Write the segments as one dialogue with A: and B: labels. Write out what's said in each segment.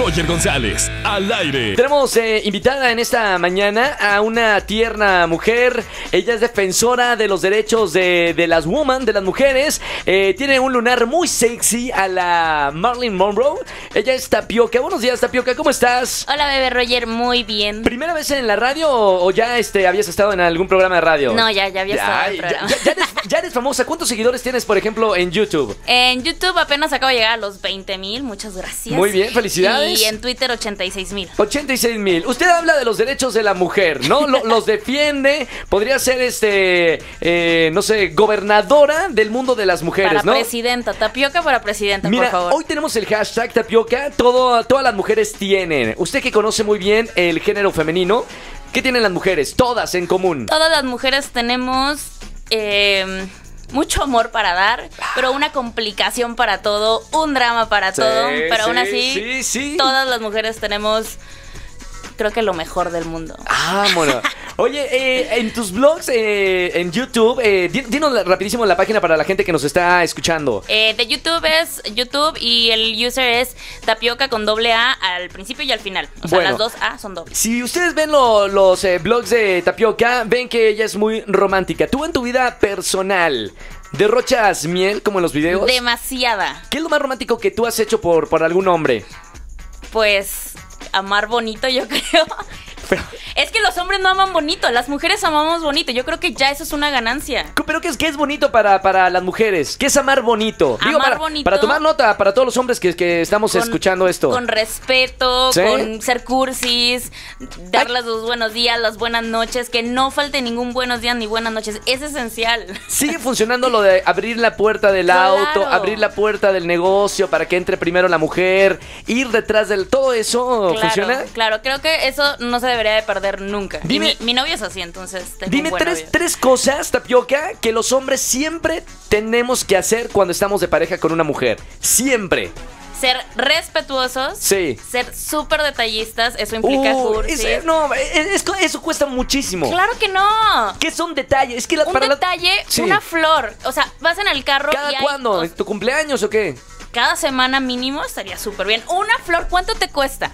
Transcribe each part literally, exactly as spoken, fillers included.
A: Roger González, al aire.
B: Tenemos eh, invitada en esta mañana a una tierna mujer. Ella es defensora de los derechos de, de las women, de las mujeres. Eh, tiene un lunar muy sexy a la Marilyn Monroe. Ella es Tapioca. Buenos días, Tapioca, ¿cómo estás?
C: Hola, bebé Roger, muy bien.
B: ¿Primera vez en la radio o, o ya este, habías estado en algún programa de radio?
C: No, ya, ya había estado en
B: Ay,
C: el programa.
B: ya, ya, ya, eres, ya eres famosa. ¿Cuántos seguidores tienes, por ejemplo, en YouTube?
C: En YouTube apenas acabo de llegar a los veinte mil, muchas gracias.
B: Muy bien, felicidades.
C: Y en Twitter ochenta y seis mil.
B: ochenta y seis mil. Usted habla de los derechos de la mujer, ¿no? Lo- los defiende. Podría ser, este, eh, no sé, gobernadora del mundo de las mujeres,
C: Para
B: ¿no?
C: presidenta, Tapioca para presidenta,
B: Mira,
C: por favor.
B: hoy tenemos el hashtag Tapioca. Todo, todas las mujeres tienen. Usted que conoce muy bien el género femenino, ¿qué tienen las mujeres? Todas en común.
C: Todas las mujeres tenemos eh, mucho amor para dar, pero una complicación para todo, un drama para
B: Sí,
C: todo, pero aún
B: sí,
C: así,
B: sí, sí.
C: todas las mujeres tenemos, creo que lo mejor del mundo.
B: Ah, bueno. Oye, eh, en tus blogs, eh, en YouTube, eh, di- dinos la- rapidísimo la página para la gente que nos está escuchando.
C: Eh, de YouTube es YouTube y el user es Tapioca con doble A al principio y al final. O sea,
B: Bueno.
C: las dos A son dobles.
B: Si ustedes ven lo- los eh, blogs de Tapioca, ven que ella es muy romántica. Tú en tu vida personal, ¿derrochas miel como en los videos?
C: Demasiada.
B: ¿Qué es lo más romántico que tú has hecho por, por algún hombre?
C: Pues amar bonito, yo creo.
B: Pero,
C: Es que los hombres no aman bonito, las mujeres amamos bonito. Yo creo que ya eso es una ganancia.
B: pero ¿qué es, qué es bonito para, para las mujeres? ¿Qué es amar bonito?
C: Amar
B: para,
C: bonito.
B: para tomar nota, para todos los hombres que, que estamos
C: Con-
B: escuchando esto.
C: Con respeto,
B: ¿Sí?
C: con ser cursis, darles
B: Ay.
C: los buenos días, las buenas noches, que no falte ningún buenos días ni buenas noches. Es esencial.
B: Sigue funcionando lo de abrir la puerta del
C: Claro.
B: auto, abrir la puerta del negocio para que entre primero la mujer, ir detrás del... ¿Todo eso
C: Claro,
B: funciona?
C: claro, creo que eso no se debería de perder nunca. Y
B: Dime-
C: mi, mi novio es así, entonces tengo
B: Dime
C: un buen
B: tres,
C: novio.
B: tres cosas, Tapioca, que los hombres siempre tenemos que hacer cuando estamos de pareja con una mujer. Siempre.
C: Ser respetuosos,
B: Sí.
C: ser súper detallistas, eso implica
B: Uh,
C: cursis.
B: es- no, es- es- eso cuesta muchísimo.
C: Claro que no.
B: ¿Qué son detalles? Es que la-
C: Un
B: para la-
C: detalle,
B: Sí.
C: una flor. O sea, vas en el carro
B: ¿Cada
C: y hay,
B: cuándo?
C: o-
B: ¿En tu cumpleaños o qué?
C: cada semana mínimo estaría súper bien. Una flor, ¿cuánto te cuesta?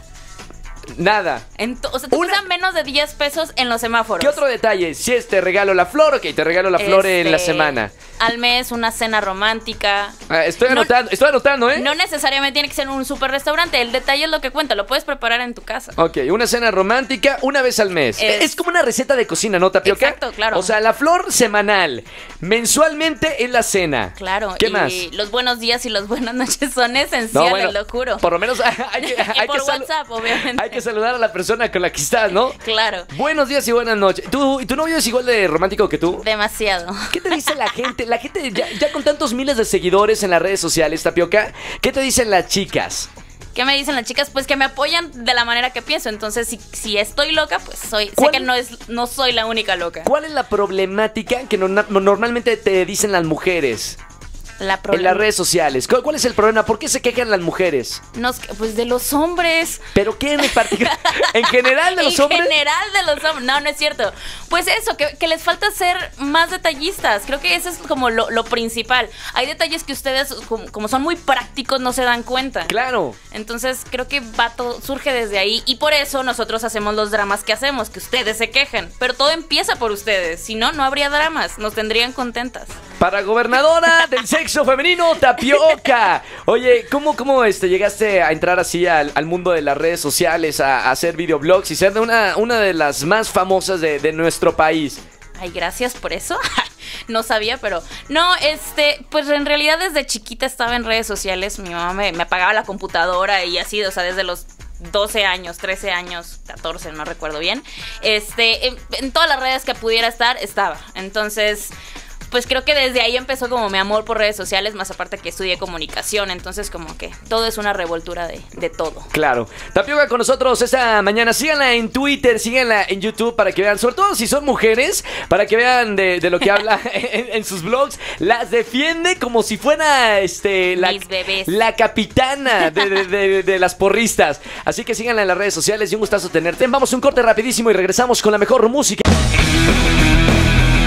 B: Nada.
C: En to- o sea, te
B: Una-
C: cuesta menos de diez pesos en los semáforos.
B: ¿Qué otro detalle? Si es te regalo la flor, ok, te regalo la flor en la
C: Este,
B: semana.
C: Al mes, una cena romántica.
B: Ah, estoy
C: No-
B: anotando, estoy anotando, ¿eh?
C: No necesariamente tiene que ser un super restaurante. El detalle es lo que cuenta. Lo puedes preparar en tu casa.
B: Ok, una cena romántica una vez al mes. Es,
C: Es-
B: como una receta de cocina, ¿no, Tapioca?
C: Exacto, claro.
B: O sea, la flor semanal. Mensualmente es la cena.
C: Claro.
B: ¿Qué
C: y
B: más?
C: los buenos días y las buenas noches son
B: No,
C: esenciales,
B: bueno,
C: lo juro.
B: por lo menos hay que, hay
C: Y por
B: que salu-
C: WhatsApp, obviamente.
B: hay que saludar a la persona con la que estás, ¿no?
C: Claro.
B: Buenos días y buenas noches. ¿Tú, ¿Y tu novio es igual de romántico que tú?
C: Demasiado.
B: ¿Qué te dice la gente? La gente, ya, ya con tantos miles de seguidores en las redes sociales, Tapioca, ¿qué te dicen las chicas?
C: ¿Qué me dicen las chicas? Pues que me apoyan de la manera que pienso. Entonces, si, si estoy loca, pues soy. Sé
B: ¿Cuál-
C: que no es, no soy la única loca.
B: ¿Cuál es la problemática que no- normalmente te dicen las mujeres
C: La
B: en
C: problema-
B: las redes sociales? ¿Cuál, cuál es el problema? ¿Por qué se quejan las mujeres?
C: Nos- pues de los hombres.
B: ¿Pero qué en particular? ¿En general de los
C: en
B: hombres?
C: general de los hombres. No, no es cierto. Pues eso, que, que les falta ser más detallistas. Creo que eso es como lo, lo principal. Hay detalles que ustedes, como, como son muy prácticos, no se dan cuenta.
B: Claro.
C: Entonces creo que va todo, surge desde ahí. Y por eso nosotros hacemos los dramas que hacemos, que ustedes se quejan. Pero todo empieza por ustedes. Si no, no habría dramas. Nos tendrían contentas.
B: Para gobernadora del sexo femenino, Tapioca. Oye, ¿cómo, cómo este, llegaste a entrar así al, al mundo de las redes sociales, a, a hacer videoblogs y ser de una, una de las más famosas de, de nuestro país?
C: Ay, gracias por eso. No sabía, pero no, este, pues en realidad desde chiquita estaba en redes sociales. Mi mamá me, me apagaba la computadora y así, o sea, desde los doce años, trece años, catorce, no recuerdo bien. Este, en, en todas las redes que pudiera estar, estaba. Entonces, pues creo que desde ahí empezó como mi amor por redes sociales, más aparte que estudié comunicación, entonces como que todo es una revoltura de, de todo.
B: Claro. Tapioca con nosotros esta mañana. Síganla en Twitter, síganla en YouTube para que vean, sobre todo si son mujeres, para que vean de, de lo que habla en, en sus blogs. Las defiende como si fuera este la,
C: Mis bebés.
B: la capitana de, de- de- de las porristas. Así que síganla en las redes sociales y un gustazo tenerte. Vamos a un corte rapidísimo y regresamos con la mejor música.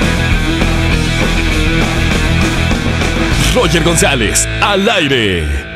A: Roger González, al aire.